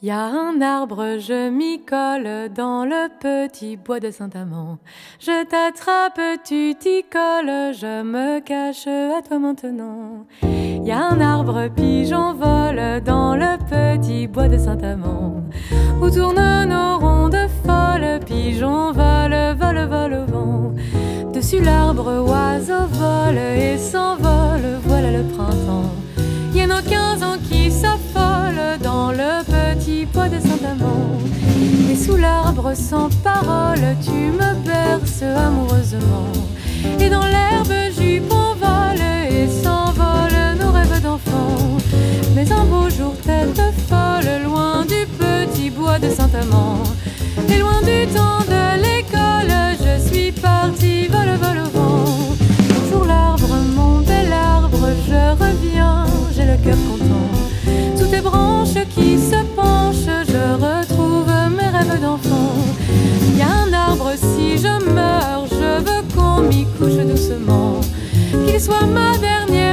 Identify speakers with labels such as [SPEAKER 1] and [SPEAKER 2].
[SPEAKER 1] Y a un arbre, je m'y colle dans le petit bois de Saint-Amand. Je t'attrape, tu t'y colles, je me cache à toi maintenant. Y a un arbre, pigeon vole dans le petit bois de Saint-Amand. Où tournent nos rondes folles, pigeon vole, vole, vole au vent. Dessus l'arbre, oiseau vole et s'envole, voilà le printemps. Y a nos 15 ans qui s'affolent dans le petit bois de Saint-Amand. Et sous l'arbre sans parole, tu me berces amoureusement. Et dans l'herbe jupon vole et s'envole nos rêves d'enfants. Mais un beau jour tête folle, loin du petit bois de Saint-Amand, et loin du temps de l'école, je suis partie, vole, vole au vent. Bonjour l'arbre, mon bel arbre, je reviens, j'ai le cœur content. Sous tes branches qui se penchent, je retrouve mes rêves d'enfant. Y a un arbre, si je meurs, je veux qu'on m'y couche doucement, qu'il soit ma dernière